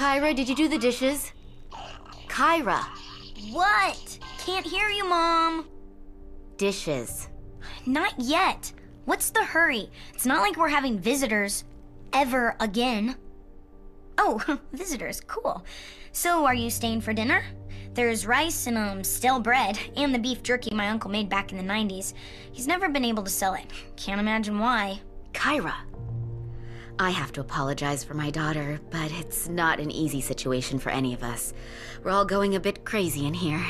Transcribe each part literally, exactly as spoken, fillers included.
Kyra, did you do the dishes? Kyra! What? Can't hear you, Mom. Dishes. Not yet. What's the hurry? It's not like we're having visitors. Ever again. Oh, visitors, cool. So, are you staying for dinner? There's rice and, um, stale bread, and the beef jerky my uncle made back in the nineties. He's never been able to sell it. Can't imagine why. Kyra. I have to apologize for my daughter, but it's not an easy situation for any of us. We're all going a bit crazy in here.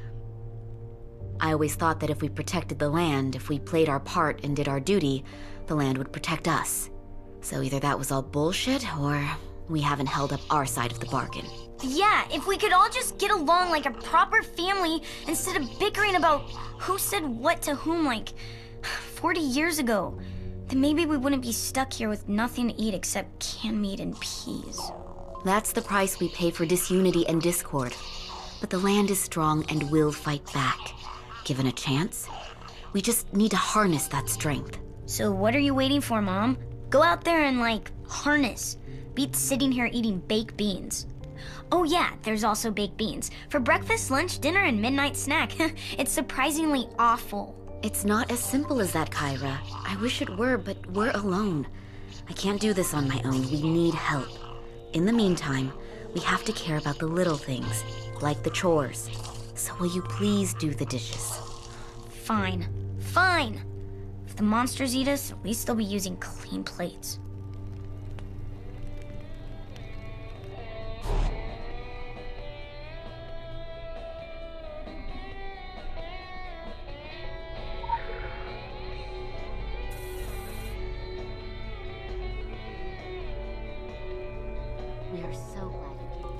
I always thought that if we protected the land, if we played our part and did our duty, the land would protect us. So either that was all bullshit, or we haven't held up our side of the bargain. Yeah, if we could all just get along like a proper family instead of bickering about who said what to whom like forty years ago, then maybe we wouldn't be stuck here with nothing to eat except canned meat and peas. That's the price we pay for disunity and discord. But the land is strong and will fight back. Given a chance, we just need to harness that strength. So what are you waiting for, Mom? Go out there and, like, harness. Beat sitting here eating baked beans. Oh yeah, there's also baked beans. For breakfast, lunch, dinner, and midnight snack. It's surprisingly awful. It's not as simple as that, Kyra. I wish it were, but we're alone. I can't do this on my own. We need help. In the meantime, we have to care about the little things, like the chores. So will you please do the dishes? Fine. Fine. If the monsters eat us, at least they'll be using clean plates. We are so glad you came.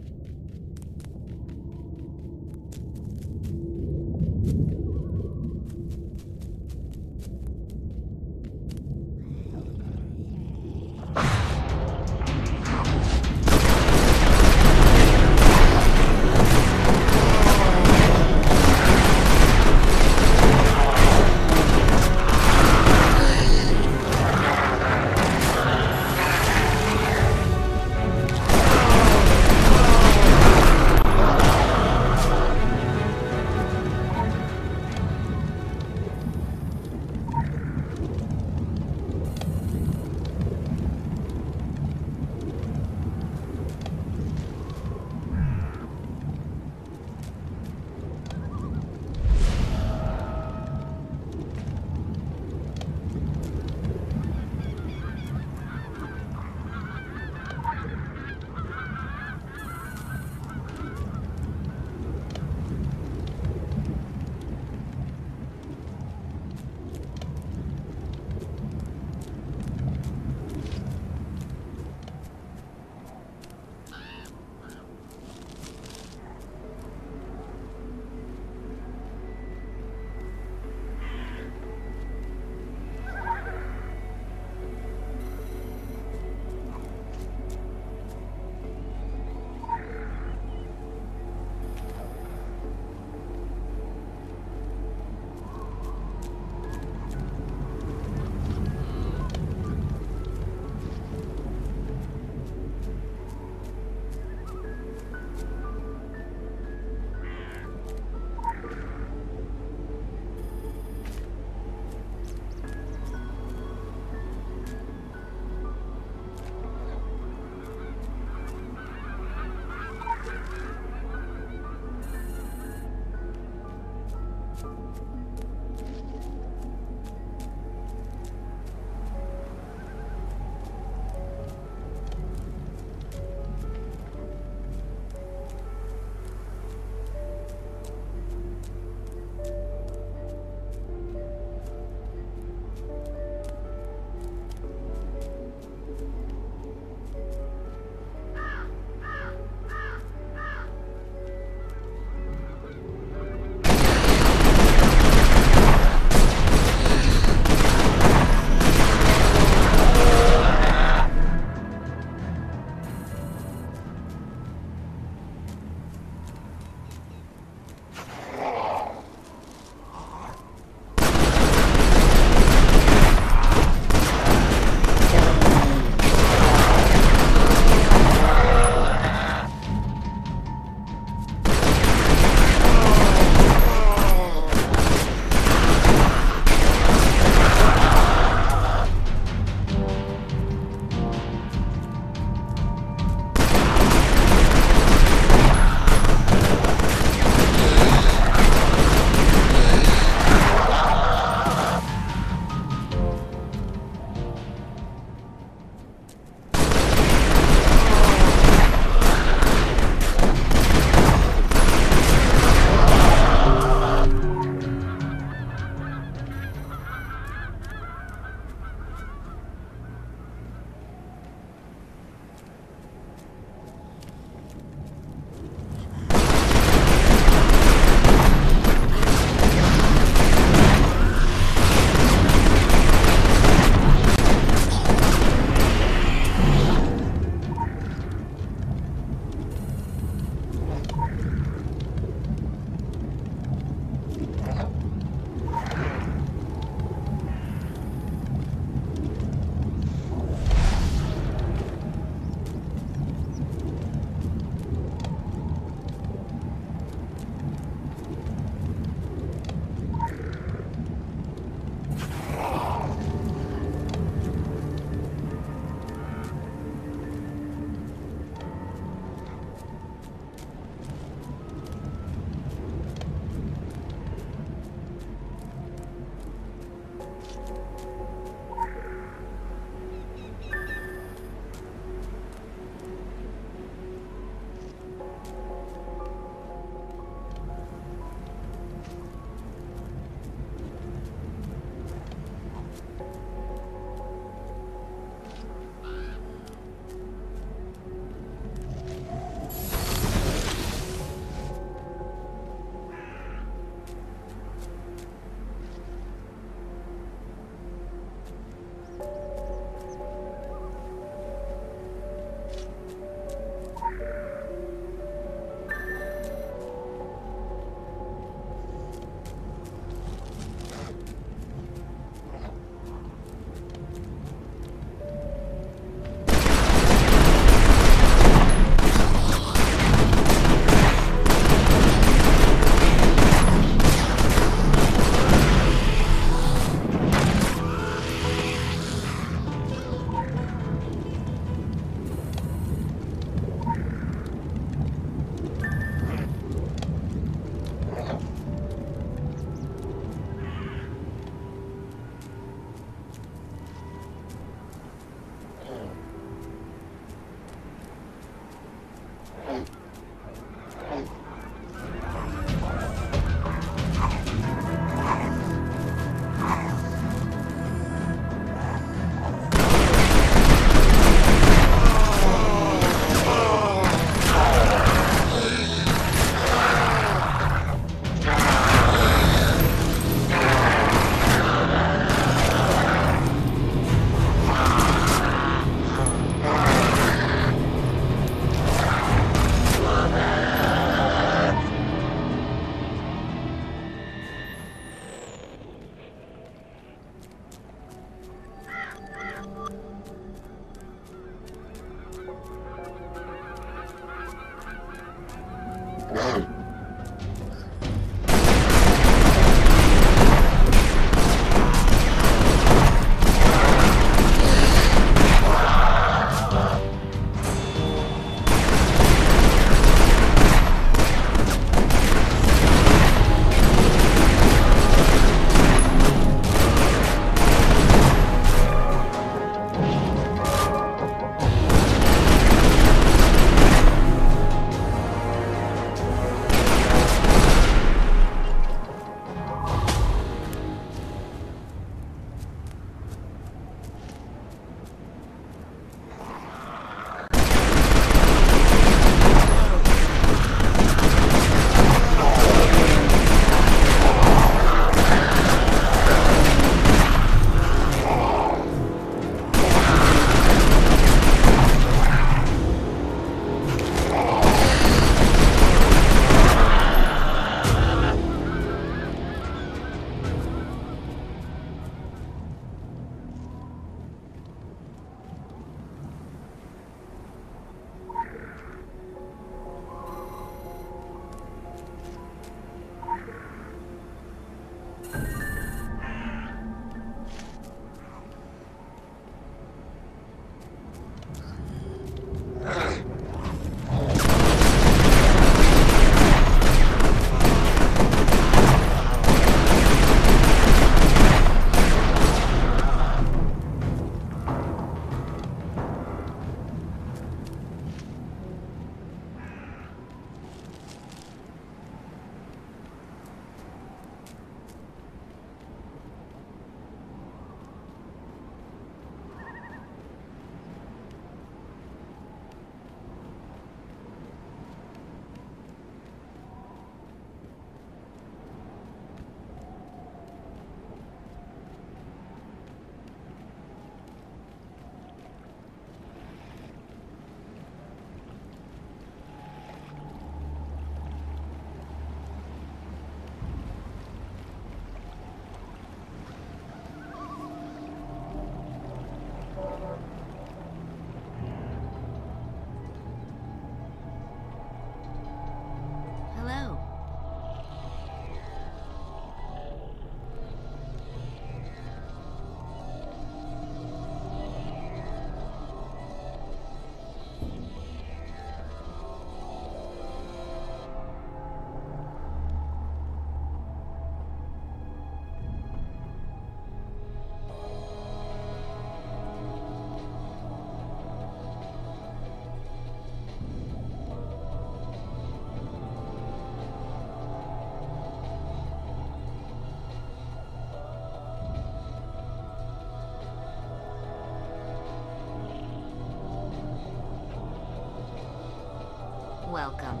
Welcome.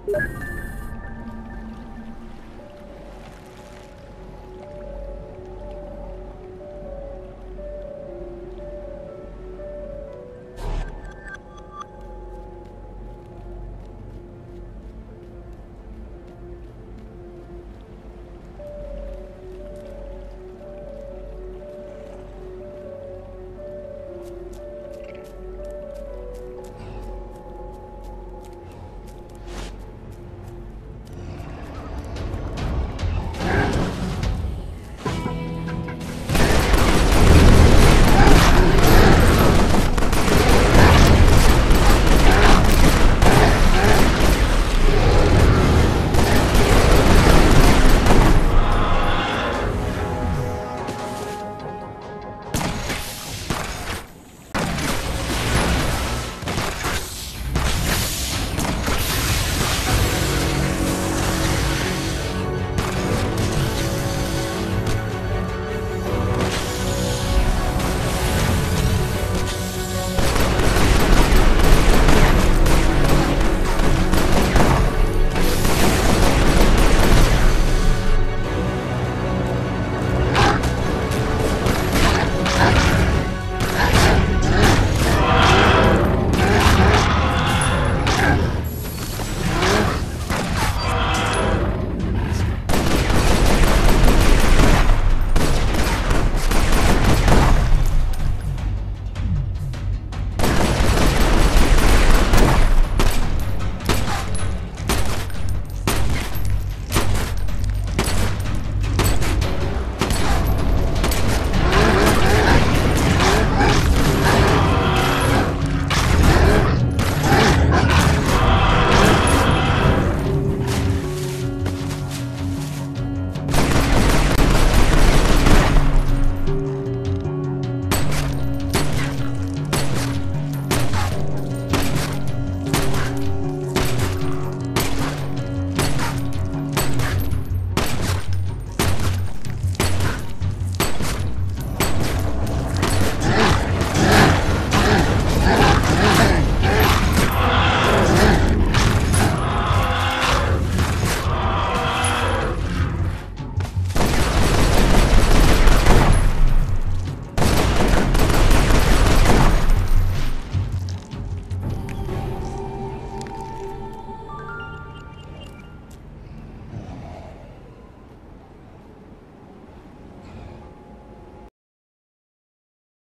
you.